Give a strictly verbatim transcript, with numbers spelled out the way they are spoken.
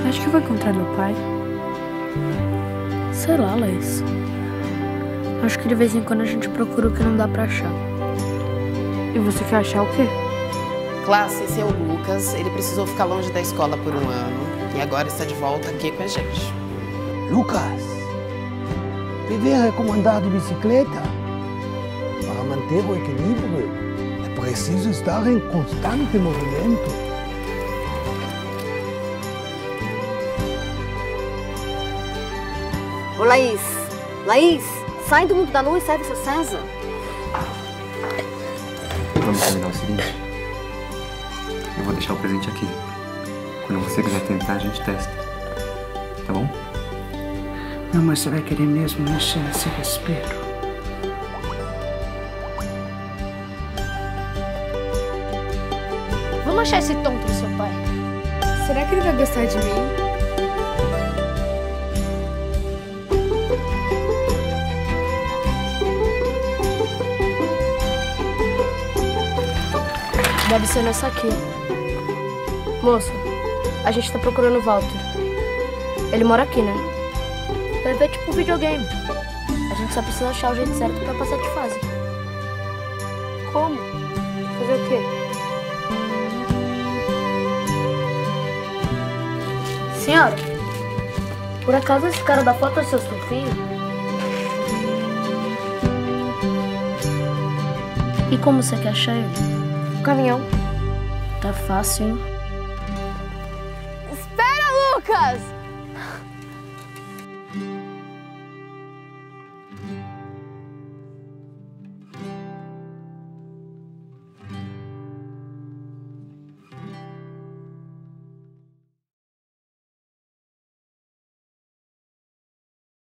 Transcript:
Acho que eu vou encontrar meu pai. Sei lá, Laís. Acho que de vez em quando a gente procura o que não dá pra achar. E você quer achar o quê? Classe, esse é o Lucas. Ele precisou ficar longe da escola por um ano e agora está de volta aqui com a gente. Lucas, viver recomendado de bicicleta. Para manter o equilíbrio, é preciso estar em constante movimento. Ô, Laís, Laís, sai do mundo da lua e serve seu César. Vamos combinar o seguinte? Eu vou deixar o presente aqui. Quando você quiser tentar, a gente testa. Tá bom? Não, mas você vai querer mesmo mexer nesse respiro. Vamos achar esse tonto do seu pai. Será que ele vai gostar de mim? Deve ser nessa aqui. Moço, a gente tá procurando o Walter. Ele mora aqui, né? Deve ver tipo um videogame. A gente só precisa achar o jeito certo pra passar de fase. Como? Fazer o quê? Senhora, por acaso esse cara da foto é seu filho? E como você quer achar ele? O caminhão. Tá fácil, hein?